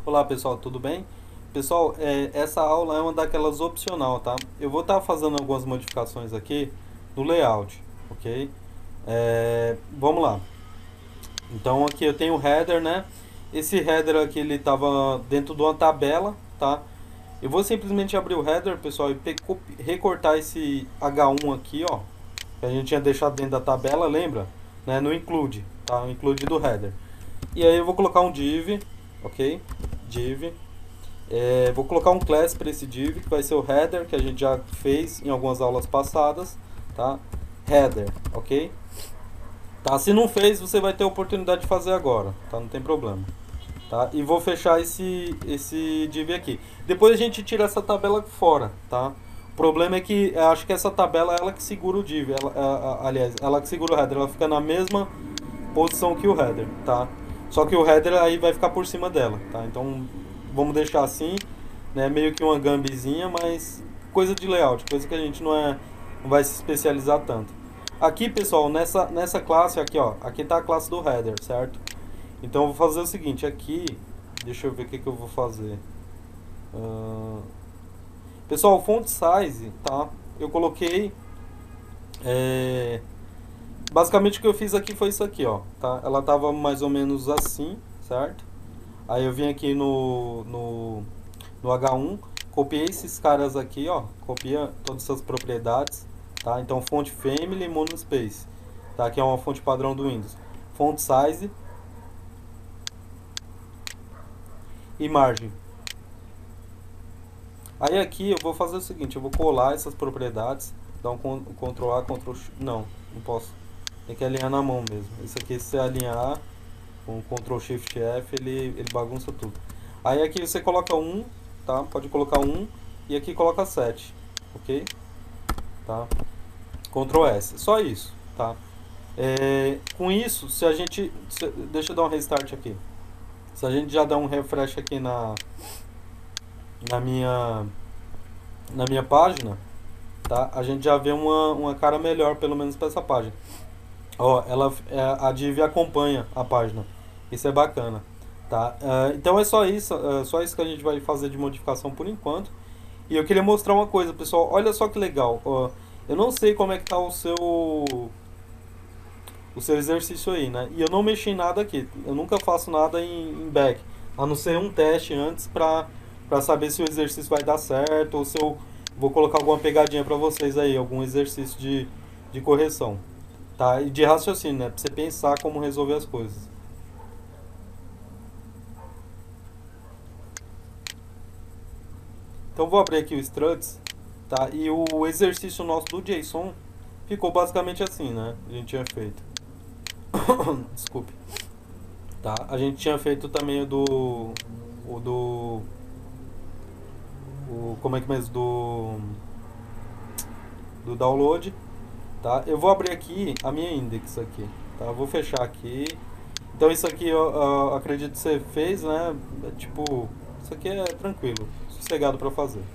Olá pessoal, tudo bem? Pessoal, essa aula é uma daquelas opcional, tá? Eu vou estar fazendo algumas modificações aqui no layout, ok? Vamos lá. Então aqui eu tenho o header, né? Esse header aqui ele estava dentro de uma tabela, tá? Eu vou simplesmente abrir o header, pessoal, e recortar esse H1 aqui, ó, que a gente tinha deixado dentro da tabela, lembra? Né? No include, tá? O include do header. E aí eu vou colocar um div, ok? Div. Vou colocar um class para esse div, que vai ser o header, que a gente já fez em algumas aulas passadas, tá? Header, ok? Tá? Se não fez, você vai ter a oportunidade de fazer agora, tá? Não tem problema. Tá? E vou fechar esse div aqui. Depois a gente tira essa tabela fora, tá? O problema é que eu acho que essa tabela é ela que segura o div, aliás, ela que segura o header, ela fica na mesma posição que o header, tá? Só que o header aí vai ficar por cima dela, tá? Então vamos deixar assim, né? Meio que uma gambizinha, mas coisa de layout, coisa que a gente não vai se especializar tanto. Aqui, pessoal, nessa classe aqui, ó, aqui tá a classe do header, certo? Então eu vou fazer o seguinte, aqui, deixa eu ver o que eu vou fazer. Uh, Pessoal, font size, tá? Eu coloquei é, basicamente o que eu fiz aqui foi isso aqui, ó, tá? Ela tava mais ou menos assim, certo? Aí eu vim aqui no H1, copiei esses caras aqui, ó, copia todas essas propriedades, tá? Então font family monospace, tá? Que é uma fonte padrão do Windows. Font size e margem. Aí aqui eu vou fazer o seguinte, eu vou colar essas propriedades, dar um Ctrl A, Ctrl X, não posso. Tem que alinhar na mão mesmo. Esse aqui se você alinhar com Ctrl Shift F, ele bagunça tudo. Aí aqui você coloca um, tá? Pode colocar um e aqui coloca 7, ok? Tá? Ctrl S, só isso, tá? Com isso, se a gente, deixa eu dar um restart aqui. Se a gente já dá um refresh aqui na minha na minha página, tá? A gente já vê uma cara melhor, pelo menos para essa página. Ó, a div acompanha a página. Isso é bacana, tá? Então só isso que a gente vai fazer de modificação por enquanto. E eu queria mostrar uma coisa, pessoal. Olha só que legal. Eu não sei como é que tá o seu exercício aí, né? E eu não mexi em nada aqui. Eu nunca faço nada em back, a não ser um teste antes para saber se o exercício vai dar certo ou se eu vou colocar alguma pegadinha para vocês aí, algum exercício de correção, tá? E de raciocínio, né? Pra você pensar como resolver as coisas. Então vou abrir aqui o struts, tá? E o exercício nosso do JSON ficou basicamente assim, né? A gente tinha feito. Desculpe. Tá? A gente tinha feito também o do como é que mesmo do download, tá? Eu vou abrir aqui a minha index aqui, tá? Eu vou fechar aqui. Então isso aqui eu acredito que você fez, né? Tipo, isso aqui é tranquilo, sossegado para fazer.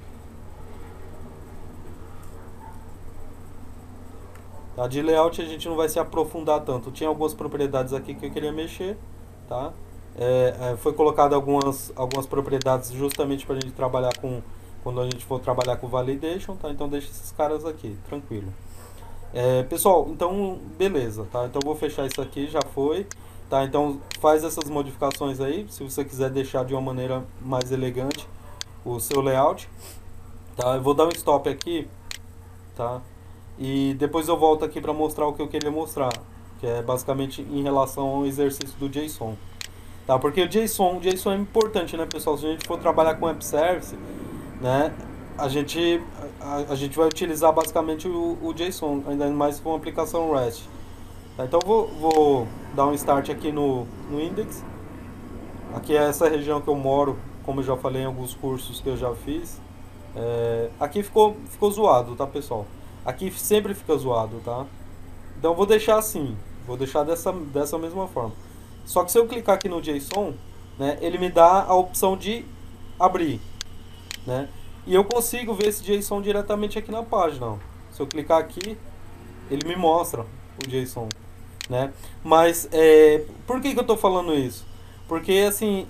Tá? De layout a gente não vai se aprofundar tanto. Tinha algumas propriedades aqui que eu queria mexer, tá? Foi colocado algumas propriedades justamente para a gente trabalhar com quando a gente for trabalhar com validation, tá? Então deixa esses caras aqui, tranquilo. Pessoal, então beleza, tá? Então eu vou fechar isso aqui, já foi, tá? Então faz essas modificações aí, se você quiser deixar de uma maneira mais elegante o seu layout, tá? Eu vou dar um stop aqui, tá? E depois eu volto aqui para mostrar o que eu queria mostrar, que é basicamente em relação ao exercício do JSON, tá? Porque o JSON é importante, né, pessoal? Se a gente for trabalhar com Web Service, né, a gente vai utilizar basicamente o JSON, ainda mais se for uma aplicação REST. Tá, então vou dar um start aqui no index. Aqui é essa região que eu moro, como eu já falei em alguns cursos que eu já fiz. Aqui ficou zoado, tá, pessoal? Aqui sempre fica zoado, tá? Então eu vou deixar assim, vou deixar dessa mesma forma. Só que se eu clicar aqui no JSON, né, ele me dá a opção de abrir, né? E eu consigo ver esse JSON diretamente aqui na página, ó. Se eu clicar aqui, ele me mostra o JSON, né? Mas por que eu estou falando isso? Porque assim,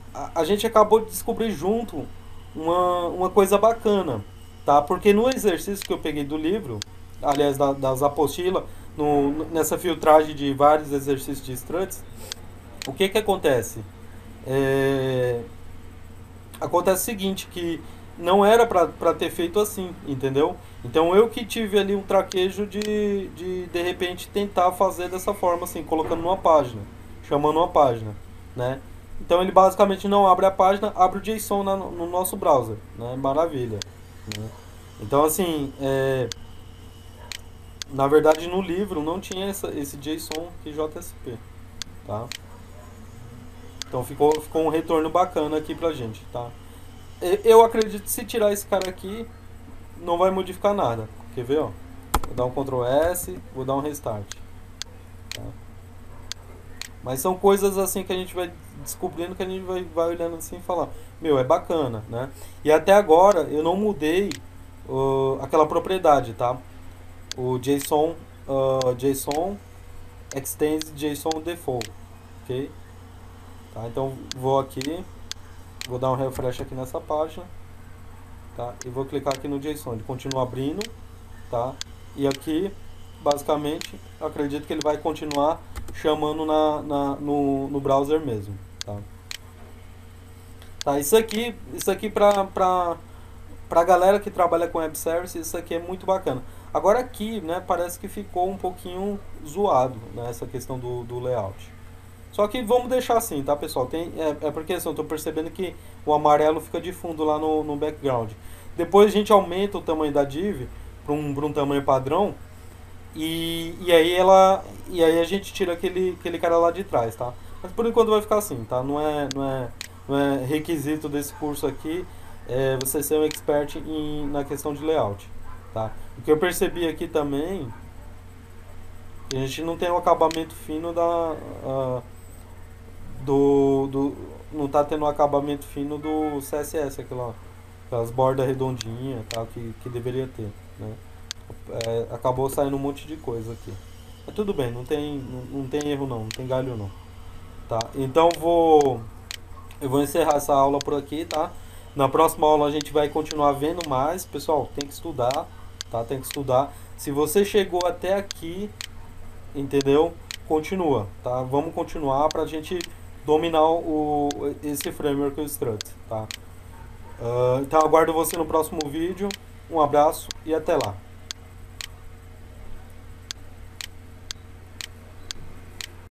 a gente acabou de descobrir junto uma coisa bacana, tá? Porque no exercício que eu peguei do livro, aliás, das apostilas, nessa filtragem de vários exercícios de struts, o que que acontece? É, acontece o seguinte, que não era pra ter feito assim, entendeu? Então eu que tive ali um traquejo de repente tentar fazer dessa forma assim, colocando numa página, chamando uma página, né? Então ele basicamente não abre a página, abre o JSON no nosso browser, né? Maravilha, né? Então assim, na verdade no livro não tinha esse JSON que JSP, tá? Então ficou um retorno bacana aqui pra gente, tá? Eu acredito que se tirar esse cara aqui, não vai modificar nada. Quer ver, ó? Vou dar um Ctrl S, vou dar um Restart. Tá? Mas são coisas assim que a gente vai descobrindo, que a gente vai olhando assim e falar, meu, é bacana, né? E até agora eu não mudei aquela propriedade, tá? O JSON extends JSON default, ok? Tá? Então vou aqui, vou dar um refresh aqui nessa página, tá? E vou clicar aqui no JSON, ele continua abrindo, tá? E aqui, basicamente, eu acredito que ele vai continuar chamando no browser mesmo, tá? Tá, isso aqui pra galera que trabalha com web service, isso aqui é muito bacana. Agora aqui, né, parece que ficou um pouquinho zoado, né, essa questão do layout. Só que vamos deixar assim, tá, pessoal? É porque assim, eu tô percebendo que o amarelo fica de fundo lá no background. Depois a gente aumenta o tamanho da div pra um tamanho padrão e aí e aí a gente tira aquele cara lá de trás, tá? Mas por enquanto vai ficar assim, tá? Não é requisito desse curso aqui você ser um expert na questão de layout, tá? O que eu percebi aqui também, a gente não tem o acabamento fino não tá tendo o acabamento fino do CSS, aquelas bordas redondinhas, tá? Que deveria ter, né? Acabou saindo um monte de coisa aqui. Mas tudo bem, não tem erro não tem galho não. Tá? Então eu vou encerrar essa aula por aqui, tá? Na próxima aula a gente vai continuar vendo mais. Pessoal, tem que estudar, tá? Tem que estudar. Se você chegou até aqui, entendeu? Continua, tá? Vamos continuar pra gente dominar esse framework, o Struts, tá? Então aguardo você no próximo vídeo. Um abraço e até lá.